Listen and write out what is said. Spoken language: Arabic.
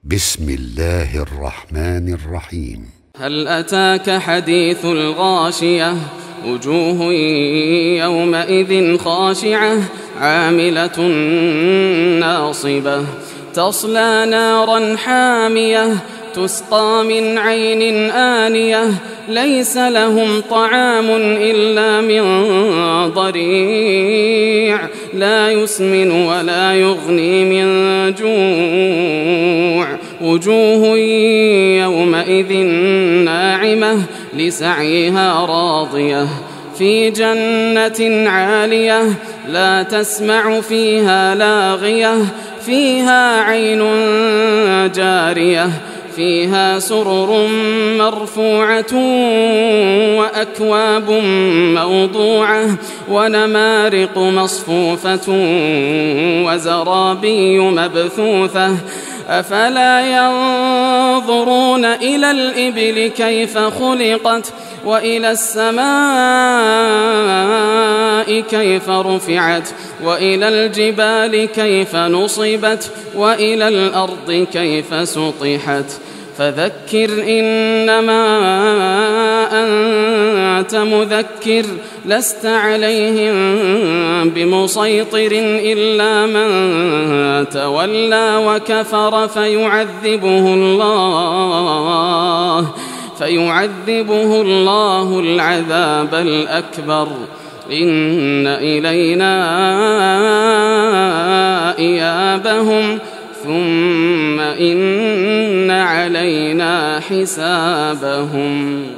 بسم الله الرحمن الرحيم. هل أتاك حديث الغاشية وجوه يومئذ خاشعة عاملة ناصبة تصلى نارا حامية تسقى من عين آنية ليس لهم طعام إلا من ضريع لا يسمن ولا يغني من جوع وجوه يومئذ ناعمة لسعيها راضية في جنة عالية لا تسمع فيها لاغية فيها عين جارية فيها سرر مرفوعة وأكواب موضوعة ونمارق مصفوفة وزرابي مبثوثة أفلا ينظرون إلى الإبل كيف خلقت وإلى السماء كيف رفعت وإلى الجبال كيف نصبت وإلى الأرض كيف سطحت فذكر إنما أنت مذكر لست عليهم بمسيطر إلا من تولى وكفر فيعذبه الله العذاب الأكبر إن إلينا إيابهم ثم إن علينا حسابهم.